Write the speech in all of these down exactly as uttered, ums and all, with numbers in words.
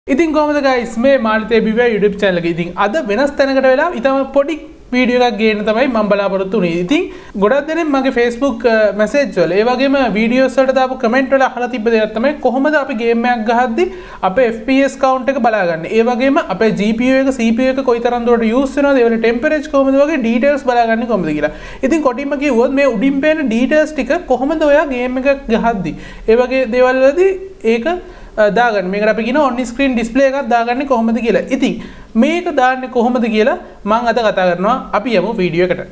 ඉතින් කොහොමද guys මේ මාලිතේ බිව්වා YouTube channel එක. ඉතින් අද වෙනස් තැනකට වෙලා ඊටම පොඩි වීඩියෝ එකක් ගේන්න තමයි මම බලාපොරොත්තු වුනේ. ඉතින් ගොඩක් දෙනෙක් මගේ Facebook message වල ඒ වගේම videos වලට දාපු comment වල අහලා තිබ්බ දෙයක් තමයි කොහොමද අපි game එකක් ගහද්දි අපේ F P S count එක බලාගන්නේ. ඒ වගේම අපේ G P U එක C P U එක කොයිතරම් දුරට use වෙනවද, ඒ වල temperature කොහොමද වගේ details බලාගන්නේ කොහොමද කියලා. ඉතින් කොටින්ම කිව්වොත් මේ උඩින් පේන details ටික කොහොමද ඔයා game එකක් ගහද්දි ඒ වගේ දේවල් වලදී ඒක දාගන්න මේකට අපි කියන on screen display එකක් දාගන්නේ කොහොමද කියලා. ඉතින් මේක දාන්නේ කොහොමද කියලා මම අද කතා කරනවා. අපි යමු වීඩියෝ එකට.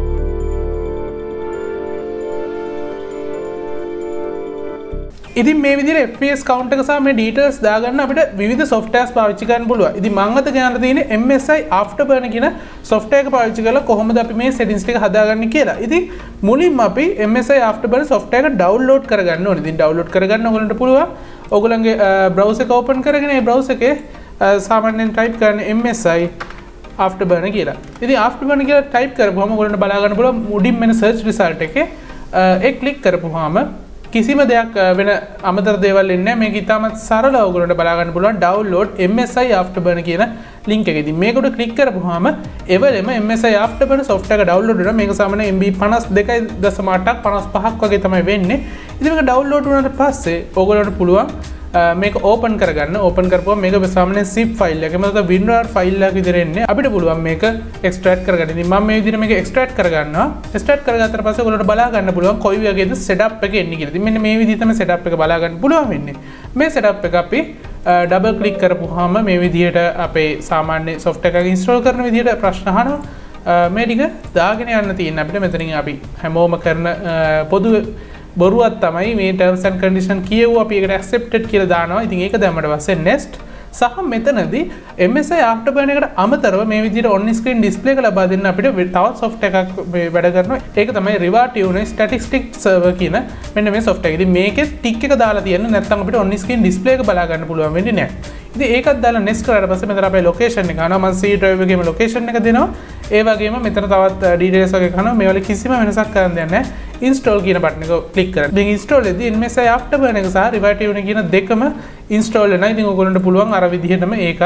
ඉතින් මේ විදිහට F P S count එක සහ මේ details දාගන්න අපිට විවිධ softwares පාවිච්චි කරන්න පුළුවන්. ඉතින් මම අද ගන්න තියෙන්නේ M S I Afterburner කියන software එක පාවිච්චි කරලා කොහොමද අපි මේ settings ටික හදාගන්නේ කියලා. ඉතින් මුලින්ම අපි M S I Afterburner software එක download කරගන්න ඕනේ. ඉතින් download කරගන්න ඕගොල්ලන්ට පුළුවන් ඔගොල්ලන්ගේ browser එක open කරගෙන ඒ browser එකේ සාමාන්‍යයෙන් type කරන්න M S I Afterburner කියලා. ඉතින් Afterburner කියලා type කරපුවම ඔයගොල්ලන්ට බලා ගන්න පුළුවන් මුඩින් මෙන්න search result එකේ ඒ click කරපුවාම කිසිම දෙයක් වෙන අමතර දේවල් එන්නේ නැහැ. මේක ඉතාමත් සරලව ඔයගොල්ලන්ට බලා ගන්න පුළුවන් download M S I Afterburner කියන link එක. ඉතින් මේකට click කරපුවාම එවලෙම M S I Afterburner software එක download වෙනවා. මේක සාමාන්‍යයෙන් M B පනස් දෙකයි දශම අටක් පනස් පහක් වගේ තමයි වෙන්නේ. ඉතින් මේක download වුණාට පස්සේ ඔයගොල්ලන්ට පුළුවන් මේක open කරගන්න. open කරපුවම මේක සාමාන්‍යයෙන් zip file එකක මත WinRAR file එකක් විතර එන්නේ. අපිට පුළුවන් මේක extract කරගන්න. ඉතින් මම මේ විදිහට මේක extract කරගන්නවා. extract කරගත්තට පස්සේ ඔයගොල්ලන්ට බලා ගන්න පුළුවන් කොයි වගේද setup එක එන්නේ කියලා. ඉතින් මෙන්න මේ විදිහට තමයි setup එක බලා ගන්න පුළුවන් වෙන්නේ. මේ setup එක අපි double click කරපුවාම මේ විදිහට අපේ සාමාන්‍ය software එක install කරන විදිහට ප්‍රශ්න අහනවා. මේ ටික දාගෙන යන්න තියෙන අපිට මෙතනින් අපි හැමෝම කරන පොදු බොරුවක් තමයි මේ terms and condition කියවුව අපි ඒකට accepted කියලා දානවා. ඉතින් ඒක දැම්මට පස්සේ next සහ මෙතනදී M S I Afterburner එකට අමතරව මේ විදිහට on screen display එක ලබා දෙන්න අපිට තවත් software එකක් වැඩ කරනවා. ඒක තමයි Riva Statistics Server කියන මෙන්න මේ software එක. ඉතින් මේකේ tick එක දාලා තියෙන නැත්නම් අපිට on screen display එක බලා ගන්න පුළුවන් වෙන්නේ නැහැ. ඉතින් ඒකත් දාලා next කරාට පස්සේ මෙතන අපේ location එක අහනවා. මම C drive එකේම location එක දෙනවා. ඒ වගේම මෙතන තවත් details වගේ කරනවා. මේ වල කිසිම වෙනසක් කරන්න දෙයක් නැහැ. install කියන බටන් එක click කරලා. ඉතින් install එදී M S I Afterburner එක සහ Riva කියන දෙකම install වෙනවා. ඉතින් ඔයගොල්ලන්ට පුළුවන් අර විදිහටම ඒකත්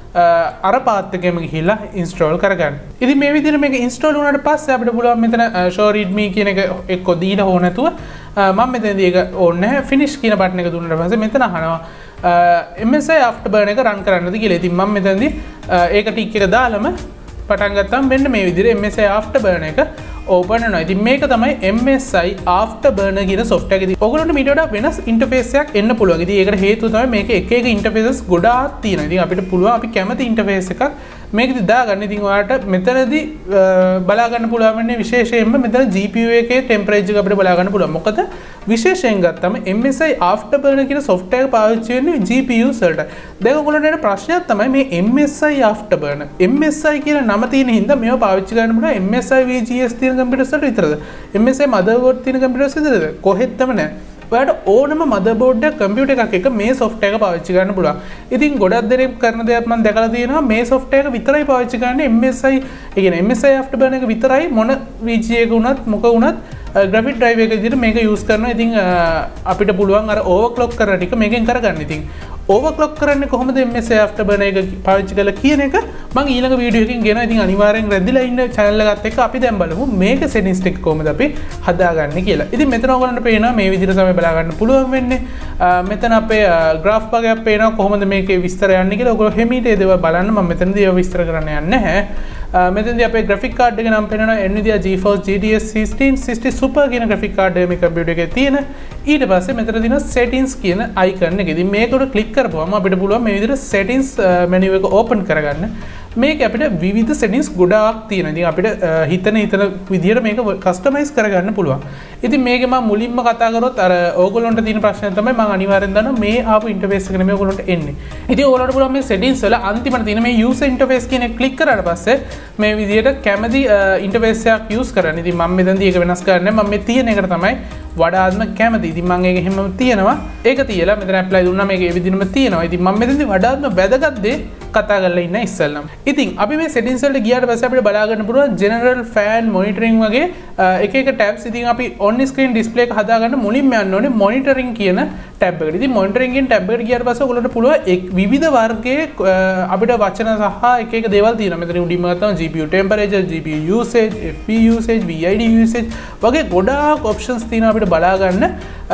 අර පාත් එකේම ගිහිල්ලා install කරගන්න. ඉතින් මේ විදිහට මේක install වුණාට පස්සේ අපිට පුළුවන් මෙතන show readme කියන එක එක්ක දීලා හො නැතුව මම මෙතනදී ඒක ඕනේ නැහැ. finish කියන බටන් එක දුන්නාට පස්සේ මෙතන අහනවා M S I Afterburner එක run කරන්නද කියලා. ඉතින් මම මෙතනදී ඒක ටික් එක දාලම පටන් ගත්තාම මෙන්න මේ විදිහට M S I Afterburner එක open වෙනවා. ඉතින් මේක තමයි M S I Afterburner කියන software එක. ඉතින් ඔයගොල්ලන්ට මීට වඩා වෙනස් interface එකක් එන්න පුළුවන්. ඉතින් ඒකට හේතුව තමයි මේක එක එක interfaces ගොඩාක් තියෙනවා. ඉතින් අපිට පුළුවන් අපි කැමති interface එකක් මේකෙදි දාගන්න. ඉතින් ඔයාලට මෙතනදී බලා ගන්න පුළුවන් වෙන්නේ විශේෂයෙන්ම මෙතන G P U එකේ temperature එක අපිට බලා ගන්න පුළුවන්. මොකද විශේෂයෙන් ගත්තම M S I Afterburner කියන software එක පාවිච්චි වෙන්නේ G P Us වලට. දැන් ඔයගොල්ලන්ට එන ප්‍රශ්නයක් තමයි මේ M S I Afterburner. M S I කියන නම තියෙන හින්දා මේවා පාවිච්චි කරන්න පුළුවන් M S I V G S තියෙන කම්පියුටර්ස් වලට විතරද? M S I motherboard තියෙන කම්පියුටර්ස් විතරද? කොහෙත්ම නැහැ. ඔයාලට ඕනම motherboard එකක් කම්පියුටර් එකක් එක මේ software එක පාවිච්චි කරන්න පුළුවන්. ඉතින් ගොඩක් දෙනෙක් කරන දෙයක් මම දැකලා තියෙනවා මේ software එක විතරයි පාවිච්චි කරන්නේ M S I ඒ කියන්නේ M S I Afterburner එක විතරයි මොන V G A එක වුණත් මොක වුණත් graphic drive එක විදිහට මේක use කරනවා. ඉතින් අපිට පුළුවන් අර overclock කරන ටික මේකෙන් කරගන්න. ඉතින් overclock කරන්නේ කොහොමද M S I Afterburner එක පාවිච්චි කරලා කියන එක මම ඊළඟ වීඩියෝ එකකින් ගෙනවා. ඉතින් අනිවාර්යෙන් රැඳිලා ඉන්න channel එකත් එක්ක අපි දැන් බලමු මේක settings ටික කොහොමද අපි හදාගන්නේ කියලා. ඉතින් මෙතන ඔයගොල්ලන්ට පේනවා මේ විදිහට තමයි බලා ගන්න පුළුවන් වෙන්නේ. මෙතන අපේ graph වගේක් පේනවා කොහොමද මේකේ විස්තර යන්නේ කියලා. ඔයගොල්ලෝ හැමීට ඒ දේවල් බලන්න. මම මෙතනදී ඒවා විස්තර කරන්න යන්නේ නැහැ. මෙතනදී අපේ graphic card එක නම් පේනවා Nvidia GeForce G T S sixteen sixty Super කියන graphic card එක මේ කම්පියුටර් එකේ තියෙන. ඊට පස්සේ මෙතන තියෙනවා settings කියන icon එක. ඉතින් මේකට click කරපුවම අපිට පුළුවන් මේ විදිහට settings menu එක open කරගන්න. මේක අපිට විවිධ settings ගොඩාක් තියෙනවා. ඉතින් අපිට හිතන හිතන විදිහට මේක customize කරගන්න පුළුවන්. ඉතින් මේකේ මම මුලින්ම කතා කරොත් අර ඕගොල්ලන්ට තියෙන ප්‍රශ්නය තමයි මම අනිවාර්යෙන් දන්නවා මේ ආපු interface එක නෙමෙයි ඕගොල්ලන්ට එන්නේ. ඉතින් ඕගොල්ලන්ට පුළුවන් මේ settings වල අන්තිමට තියෙන මේ user interface කියන එක click කරාට පස්සේ මේ විදිහට කැමති interface එකක් use කරන්න. ඉතින් මම මෙතනදී ඒක වෙනස් කරන්නේ නැහැ. මම මේ තියෙන එකට තමයි වඩාත්ම කැමති. ඉතින් මම ඒක හැමම තියෙනවා. ඒක තියලා මෙතන apply දුන්නා මේක ඒ විදිහටම තියෙනවා. ඉතින් මම මෙතනදී වඩාත්ම වැදගත් දේ කතා කරලා ඉන්න ඉස්සෙල්ලම. ඉතින් අපි මේ settings වලට ගියාට පස්සේ අපිට බලා ගන්න පුළුවන් general fan monitoring වගේ එක එක tabs. ඉතින් අපි on screen display එක හදා ගන්න මුලින්ම යන්න ඕනේ monitoring කියන tab එකට. ඉතින් monitoring කියන tab එකට ගියාට පස්සේ ඔයගොල්ලන්ට පුළුවන් විවිධ වර්ගයේ අපිට වචන සහ එක එක දේවල් තියෙනවා. මෙතන උඩින්ම ගත්තාම G P U temperature, G P U usage, F P usage, V I D usage වගේ ගොඩාක් options තියෙනවා අපිට බලා ගන්න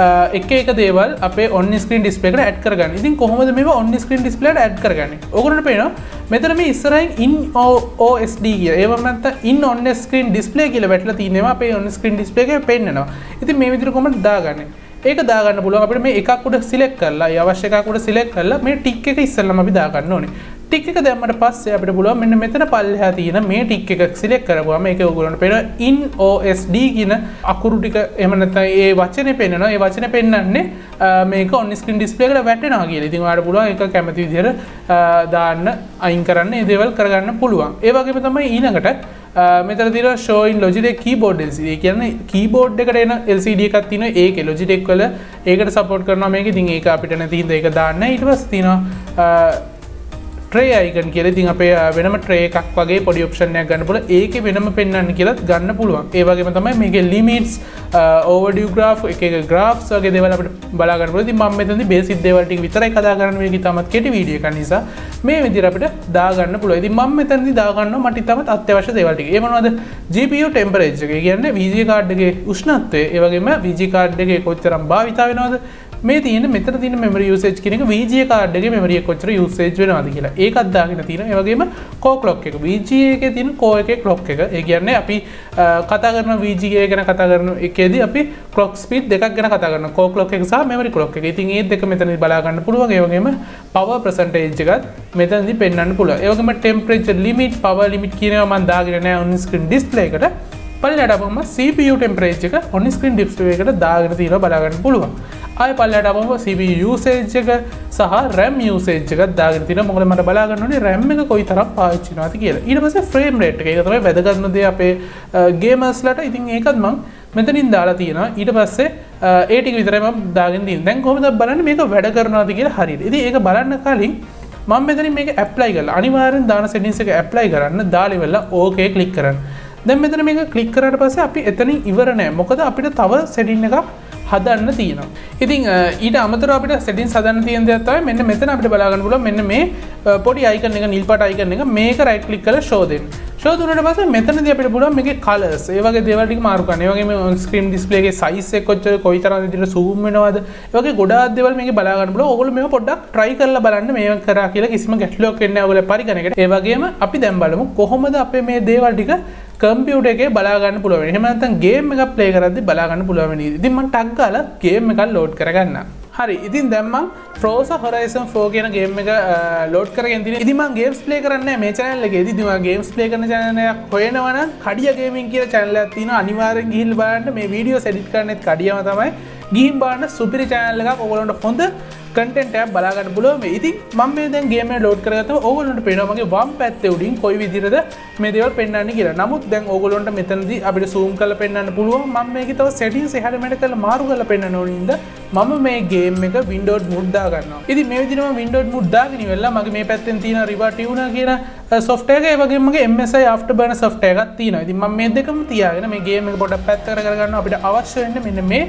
එක එක දේවල් අපේ on screen display එකට add කරගන්න. ඉතින් කොහොමද මේවා on screen display එකට add කරගන්නේ? ඔයගොල්ලන්ට පේනවා මෙතන මේ ඉස්සරහින් in O S D කියලා. ඒව නැත්නම් in on screen display කියලා වැටලා තියෙනවා අපේ on screen display එකේ පෙන්නනවා. ඉතින් මේ විදිහට කොහොමද දාගන්නේ? ඒක දාගන්න පුළුවන් අපිට මේ එකක් උඩ select කරලා, ඒ අවශ්‍ය එකක් උඩ select කරලා මේ tick එක ඉස්සෙල්ලාම අපි දාගන්න ඕනේ. ටික් එක දැම්මට පස්සේ අපිට පුළුවන් මෙන්න මෙතන පල්ලෙහා තියෙන මේ ටික් එක සිලෙක්ට් කරපුවාම මේක ඔයගොල්ලන්ට පේනවා in O S D කියන අකුරු ටික එහෙම නැත්නම් ඒ වචනේ පෙන්නනවා. ඒ වචනේ පෙන්නන්නේ මේක on screen display එකට වැටෙනවා කියලා. ඉතින් ඔයාලට පුළුවන් ඒක කැමති විදිහට දාන්න අයින් කරන්න මේ දේවල් කරගන්න පුළුවන්. ඒ වගේම තමයි ඊළඟට මෙතන තියෙනවා show in Logitech keyboard L C D. ඒ කියන්නේ keyboard එකට එන L C D එකක් තියෙනවා. ඒකේ Logitech වල ඒකට support කරනවා මේක. ඉතින් ඒක අපිට නැති හින්දා ඒක දාන්න. ඊට පස්සේ තියෙනවා tray icon කියලා. ඉතින් අපේ වෙනම tray එකක් වගේ පොඩි option එකක් ගන්න පුළුවන්. ඒකේ වෙනම පෙන්වන්න කියලාත් ගන්න පුළුවන්. ඒ වගේම තමයි මේකේ limits, overdue graph, එක එක graphs වගේ දේවල් අපිට බලා ගන්න පුළුවන්. ඉතින් මම මෙතනදී basic දේවල් ටික විතරයි කතා කරන්නේ. මේක ඉතාමත් කෙටි වීඩියෝ එකක් නිසා මේ විදිහට අපිට දා ගන්න පුළුවන්. ඉතින් මම මෙතනදී දා ගන්නවා මට ඉතාමත් අත්‍යවශ්‍ය දේවල් ටික. ඒ මොනවද? G P U temperature එක. ඒ කියන්නේ V G A card එකේ උෂ්ණත්වය. ඒ වගේම V G A card එකේ කොච්චරම් භාවිතා වෙනවද? මේ තියෙන මෙතන තියෙන memory usage කියන එක V G A card එකේ memory එක කොච්චර usage වෙනවද කියලා. ඒකත් දාගෙන තියෙනවා. ඒ වගේම core clock එක. V G A එකේ තියෙන core එකේ clock එක. ඒ කියන්නේ අපි කතා කරන V G A ගැන කතා කරන එකේදී අපි clock speed දෙකක් ගැන කතා කරනවා. core clock එක සහ memory clock එක. ඉතින් මේ දෙක මෙතනදී බලා ගන්න පුළුවන්. ඒ වගේම power percentage එකත් මෙතනදී පෙන්වන්න පුළුවන්. ඒ වගේම temperature limit, power limit කියනවා මම දාගෙන නැහැ on screen display එකට. පල්ලෙහාට අපම C P U temperature එක on screen display එකට දාගෙන තියෙනවා බලා ගන්න පුළුවන්. ආය පල්ලෙහාට අපම C P U usage එක සහ RAM usage එකක් දාගෙන තියෙනවා. මොකද මට බලා ගන්න ඕනේ RAM එක කොයිතරම් පාවිච්චි කරනවද කියලා. ඊට පස්සේ frame rate එක. ඒක තමයි වැදගත්ම දේ අපේ gamers ලට. ඉතින් ඒකත් මම මෙතනින් දාලා තියෙනවා. ඊට පස්සේ ඒ ටික විතරයි මම දාගෙන තියෙන්නේ. දැන් කොහොමද බලන්නේ මේක වැඩ කරනවද කියලා හරියට. ඉතින් ඒක බලන්න කලින් මම මෙතනින් මේක apply කරලා අනිවාර්යෙන් දාන settings එක apply කරන්න. දාලා ඉවරලා okay click කරන්න. දැන් මෙතන මේක click කරාට පස්සේ අපි එතනින් ඉවර නෑ. මොකද අපිට තව setting එකක් හදන්න තියෙනවා. ඉතින් ඊට අමතරව අපිට settings හදන්න තියෙන දේක් තමයි මෙන්න මෙතන අපිට බලා ගන්න පුළුවන් මෙන්න මේ පොඩි icon එක නිල් පාට icon එක මේක right click කරලා show දෙන්න. show දුන්නාට පස්සේ මෙතනදී අපිට පුළුවන් මේකේ colors ඒ වගේ දේවල් ටික මාරු කරන්න. ඒ වගේම on screen display එකේ size එක කොච්චර කොයිතරම් විදිහට zoom වෙනවද? ඒ වගේ ගොඩාක් දේවල් මේකේ බලා ගන්න පුළුවන්. ඕගොල්ලෝ මේක පොඩ්ඩක් try කරලා බලන්න මේක කරා කියලා කිසිම ගැටලුවක් වෙන්නේ නැහැ ඔයගොල්ලෝ පරිගණකයට. ඒ වගේම අපි දැන් බලමු කොහොමද අපේ මේ දේවල් ටික කම්පියුටර් එකේ බලා ගන්න පුළුවන්. එහෙම නැත්නම් ගේම් එකක් ප්ලේ කරද්දී බලා ගන්න පුළුවන් වෙන්නේ. ඉතින් මම ටග් ගාලා ගේම් එකක් ලෝඩ් කරගන්න. හරි. ඉතින් දැන් මම Forza Horizon four කියන ගේම් එක ලෝඩ් කරගෙන තියෙනවා. ඉතින් මම ගේම්ස් ප්ලේ කරන්නේ නැහැ මේ channel එකේදී. ඉතින් මම ගේම්ස් ප්ලේ කරන channel එකක් හොයනවා නම් කඩිය ගේමින් කියලා channel එකක් තියෙනවා. අනිවාර්යෙන් ගිහිල්ලා බලන්න. මේ වීඩියෝස් එඩිට් කරන්නේත් කඩියම තමයි. ගිහින් බලන්න සුපිරි channel එකක්. ඔයගොල්ලන්ට හොඳ content එකක් බලා ගන්න පුළුවන් මේ. ඉතින් මම මේ දැන් ගේම් එක ලෝඩ් කරගත්තම ඕගොල්ලන්ට පේනවා මගේ වම් පැත්තේ උඩින් කොයි විදිහටද මේ දේවල් පෙන්වන්නේ කියලා. නමුත් දැන් ඕගොල්ලන්ට මෙතනදී අපිට zoom කරලා පෙන්වන්න පුළුවන්. මම මේකේ තව settings එහාට මෙහාට කරලා මාරු කරලා පෙන්වන්න ඕන ඉඳ මම මේ ගේම් එක Windows Mood දා ගන්නවා. ඉතින් මේ විදිහට මම Windows Mood දාගෙන ඉවරලා මගේ මේ පැත්තෙන් තියෙන Riva Tuner කියන software එක ඒ වගේම මගේ M S I Afterburner software එකක් තියෙනවා. ඉතින් මම මේ දෙකම තියාගෙන මේ ගේම් එක පොඩ්ඩක් පැත්තකට කරගන්නවා. අපිට අවශ්‍ය වෙන්නේ මෙන්න මේ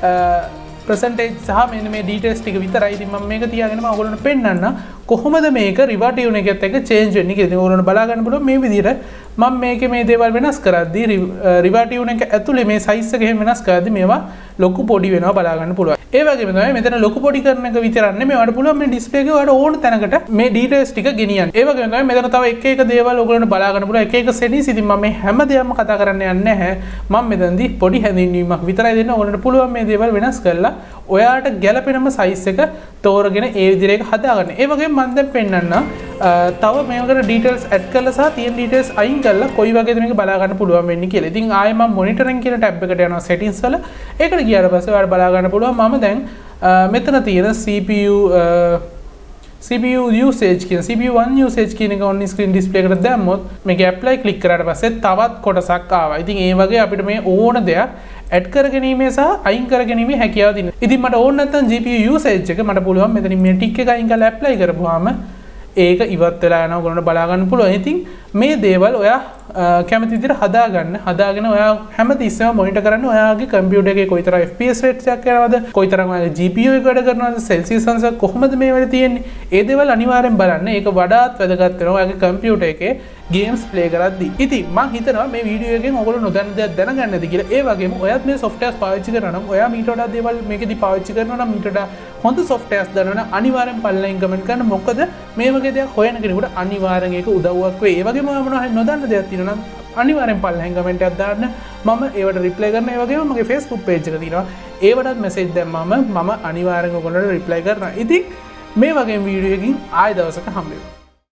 percentage සහ මෙන්න මේ details ටික විතරයි. ඉතින් මම මේක තියාගෙන මම ඔයගොල්ලන්ට පෙන්නන්න කොහොමද මේක Riva Tuner එකත් එක්ක change වෙන්නේ කියලා. ඉතින් ඔයගොල්ලන්ට බලා ගන්න පුළුවන් මේ විදිහට මම මේකේ මේ දේවල් වෙනස් කරද්දී Riva Tuner එක ඇතුලේ මේ size එක එහෙම වෙනස් කරද්දී මේවා ලොකු පොඩි වෙනවා බලා ගන්න පුළුවන්. ඒ වගේම තමයි මෙතන ලොකු පොඩි කරන එක විතරක් නෙමෙයි ඔයාලට පුළුවන් මේ display එකේ ඔයාලට ඕන තැනකට මේ details ටික ගෙනියන්න. ඒ වගේම තමයි මෙතන තව එක එක දේවල් ඔයගොල්ලන්ට බලා ගන්න පුළුවන්. එක එක settings. ඉතින් මම මේ හැම දෙයක්ම කතා කරන්න යන්නේ නැහැ. මම මෙතනදී පොඩි හැඳින්වීමක් විතරයි දෙන්න. ඔයගොල්ලන්ට පුළුවන් මේ දේවල් වෙනස් කරලා ඔයාට ගැළපෙනම size එක තෝරගෙන ඒ විදිහට ඒක හදාගන්න. ඒ වගේම මම දැන් පෙන්නන්න තව මේකට details add කරලා සහ තියෙන details අයින් කරලා කොයි වගේද මේක බලා ගන්න පුළුවන් වෙන්නේ කියලා. ඉතින් ආයෙ මම monitoring කියන tab එකට යනවා settings වල. ඒකට ගියාට පස්සේ ඔයාලට බලා ගන්න පුළුවන් මම දැන් මෙතන තියෙන C P U C P U usage කියන C P U one usage කියන එක on screen display එකට දැම්මොත් මේක apply click කරාට පස්සේ තවත් කොටසක් ආවා. ඉතින් ඒ වගේ අපිට මේ ඕන දෙයක් ඇඩ් කර ගැනීමේ සහ අයින් කර ගැනීමේ හැකියාව තියෙනවා. ඉතින් මට ඕන නැත්නම් G P U usage එක මට පුළුවන් මෙතනින් මේ ටික් එක අයින් කරලා apply කරපුවාම ඒක ඉවත් වෙලා යනවා ඔයගොල්ලන්ට බලා ගන්න පුළුවන්. ඉතින් මේ දේවල් ඔයා කැමති විදිහට හදාගන්න. හදාගෙන ඔයා හැමතිස්සෙම මොනිටර් කරන්න ඔයාගේ කම්පියුටර් එකේ කොයිතරම් F P S rates එකක් යනවද? කොයිතරම් ඔයාගේ G P U එක වැඩ කරනවද? Celsius sensor කොහොමද මේ වෙලේ තියෙන්නේ? ඒ දේවල් අනිවාර්යෙන් බලන්න. ඒක වඩාත් වැදගත් වෙනවා ඔයාගේ කම්පියුටර් එකේ ගේම්ස් ප්ලේ කරද්දී. ඉතින් මම හිතනවා මේ වීඩියෝ එකෙන් ඔයගොල්ලෝ නොදන්න දේවල් දැනගන්න ඇති කියලා. ඒ වගේම ඔයත් මේ softwares පාවිච්චි කරනවා නම් ඔයා මීට වඩා දේවල් මේකෙදි පාවිච්චි කරනවා නම් මීට වඩා හොඳ softwares දන්නවා නම් අනිවාර්යෙන් පල්ලෙන් කමෙන්ට් කරන්න. මොකද මේ වගේ දේවල් හොයන කෙනෙකුට අනිවාර්යෙන් ඒක උදව්වක් වෙයි. ඒ වගේම ඔයා මොනවා හරි නොදන්න දේවල් තියෙනවා නම් අනිවාර්යෙන් පල්ලෙන් කමෙන්ට් එකක් දාන්න. මම ඒවට රිප්ලයි කරනවා. ඒ වගේම මගේ Facebook page එක තියෙනවා. ඒවටත් message දැම්මම මම අනිවාර්යෙන් ඔයගොල්ලන්ට රිප්ලයි කරනවා. ඉතින් මේ වගේ වීඩියෝ එකකින් ආයෙ දවසක හම්බ වෙමු.